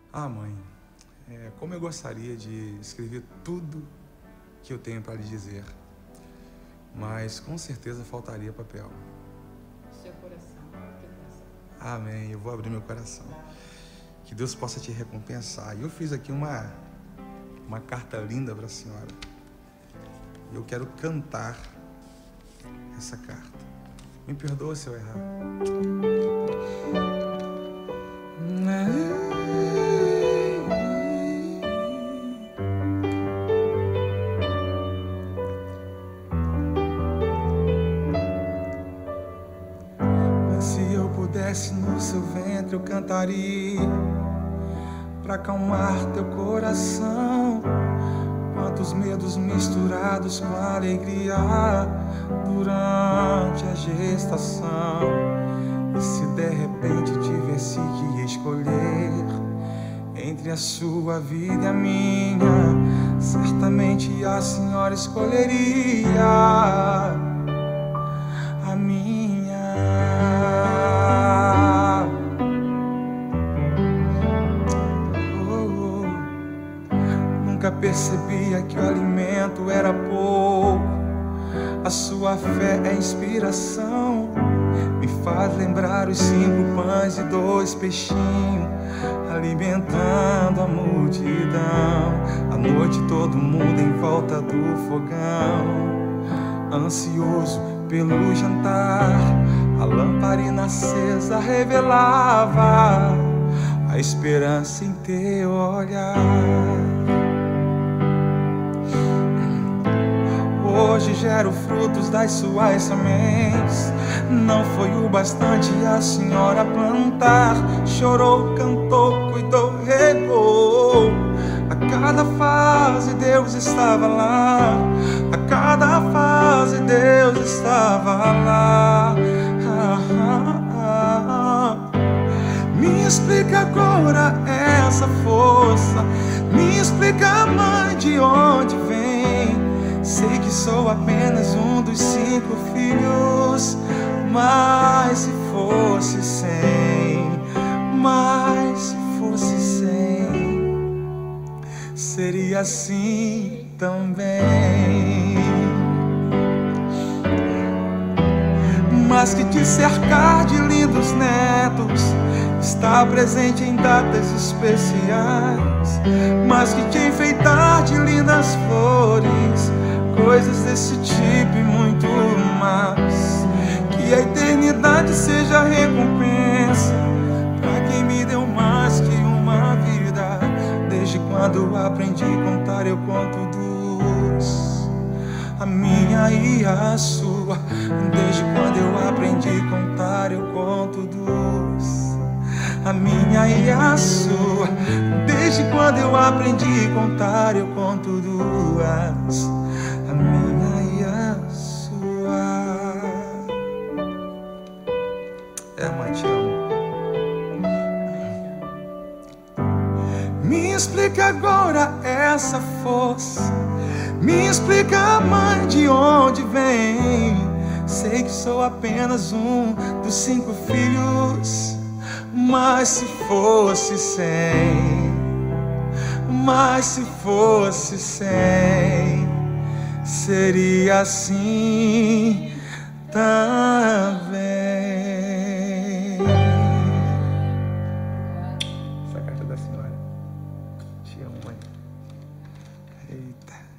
Mãe, como eu gostaria de escrever tudo que eu tenho para lhe dizer, mas com certeza faltaria papel. Seu coração, teu coração. Amém, eu vou abrir meu coração. Que Deus possa te recompensar. E eu fiz aqui uma carta linda para a senhora. E eu quero cantar essa carta. Me perdoa se eu errar. Mas se eu pudesse no seu ventre eu cantaria pra acalmar teu coração. Quantos medos misturados com alegria durante a gestação. E se de repente tivesse que escolher entre a sua vida e a minha, certamente a senhora escolheria a minha. Nunca percebia que o alimento era pouco. A sua fé é inspiração. Me faz lembrar os 5 pães e 2 peixinhos, alimentando a multidão. À noite todo mundo em volta do fogão, ansioso pelo jantar. A lamparina acesa revelava a esperança em teu olhar. Hoje gero frutos das suas sementes. Não foi o bastante a senhora plantar. Chorou, cantou, cuidou, regou. A cada fase Deus estava lá. A cada fase Deus estava lá. Me explica agora essa força. Me explica, mãe, de onde vem. Sei que sou apenas um dos 5 filhos, mas se fosse 100, mas se fosse 100, seria assim também. Mas que te cercar de lindos netos, estar presente em datas especiais, mas que te enfeitar de lindas flores, coisas desse tipo e muito mais. Que a eternidade seja a recompensa pra quem me deu mais que uma vida. Desde quando aprendi a contar eu conto 2, a minha e a sua. Desde quando eu aprendi a contar eu conto 2, a minha e a sua. Desde quando eu aprendi a contar eu conto 2, a minha e a sua. Mãe, te amo. Me explica agora essa força. Me explica, mãe, de onde vem. Sei que sou apenas um dos 5 filhos, mas se fosse 100, mas se fosse 100, seria assim também. Essa carta da senhora. Te amo, mãe. Eita.